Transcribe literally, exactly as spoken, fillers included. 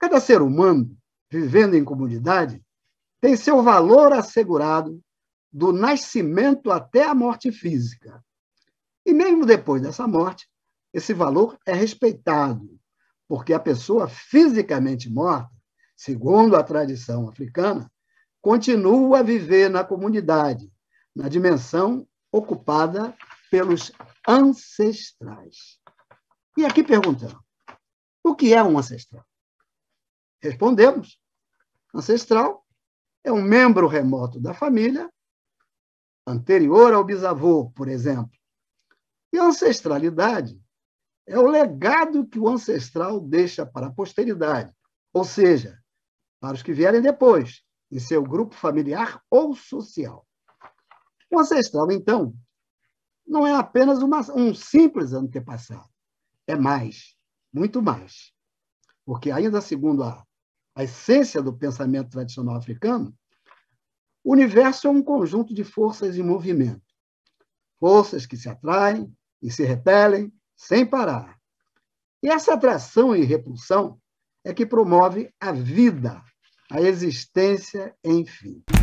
Cada ser humano, vivendo em comunidade, tem seu valor assegurado do nascimento até a morte física. E mesmo depois dessa morte, esse valor é respeitado, porque a pessoa fisicamente morta, segundo a tradição africana, continua a viver na comunidade, na dimensão ocupada pelos ancestrais. E aqui perguntamos, o que é um ancestral? Respondemos, ancestral é um membro remoto da família, anterior ao bisavô, por exemplo. E a ancestralidade é o legado que o ancestral deixa para a posteridade, ou seja, para os que vierem depois, em seu grupo familiar ou social. O ancestral, então, não é apenas uma, um simples antepassado, é mais, muito mais. Porque, ainda segundo a, a essência do pensamento tradicional africano, o universo é um conjunto de forças em movimento, forças que se atraem e se repelem sem parar. E essa atração e repulsão é que promove a vida, a existência, enfim.